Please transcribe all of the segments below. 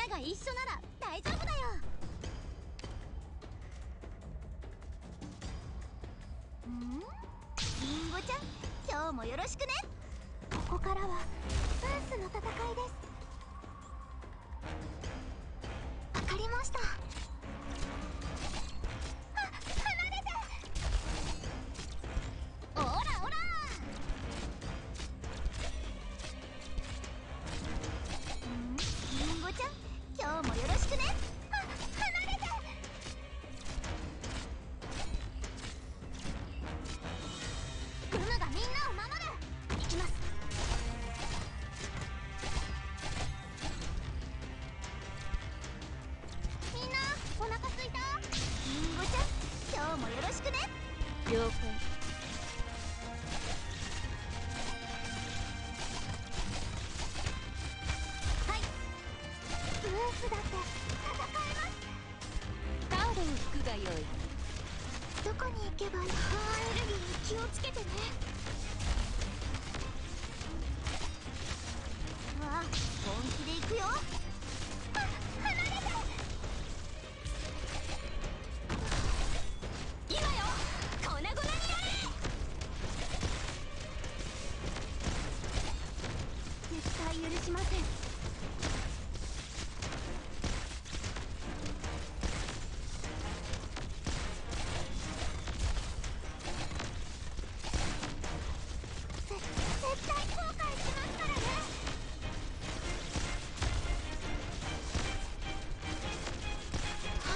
なが一緒なら大丈夫だよ。リンゴちゃん、今日もよろしくね。ここからはスースの戦いです。わかりました。離れて。オラオラ。リンゴちゃん、今日もよろしくね。離れて。ルムがみんなを守る。行きます。みんなお腹すいた？リンゴちゃん、今日もよろしくね。了解。はい。ブースだって戦えます。タオルを引くがよい。どこに行けばいい？アレルギーに気をつけてね。うわ、本気で行くよ。離れて。今よ、粉々になれ。絶対許しません。絶対後悔しますからね。はい。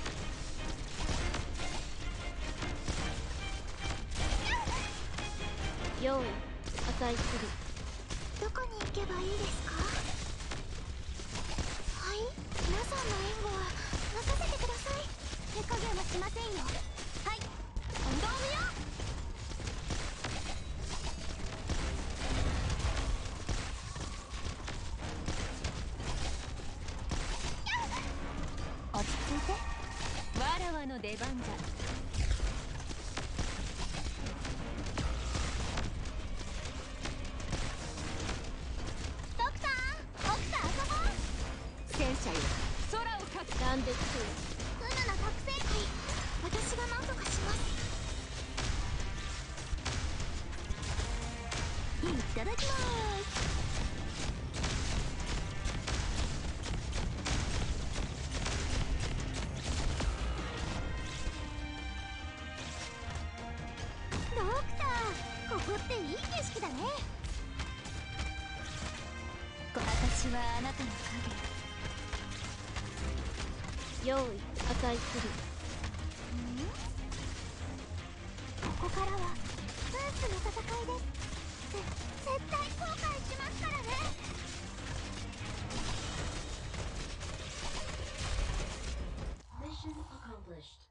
用意、値する。どこに行けばいいですか？はい。皆さんの援護は任せてください。手加減はしませんよ。はい。運動無用。落ち着いて。わらわの出番じゃ。ドクター、起きて遊ぼう。戦車よ、空をかき。なんで来てる？ウヌの特製機、私が何とかします。いただきます。ドクター、ここっていい景色だね。私はあなたの影。用意、値する。ここからはスースの戦いです。絶対後悔しますからね。 Mission accomplished.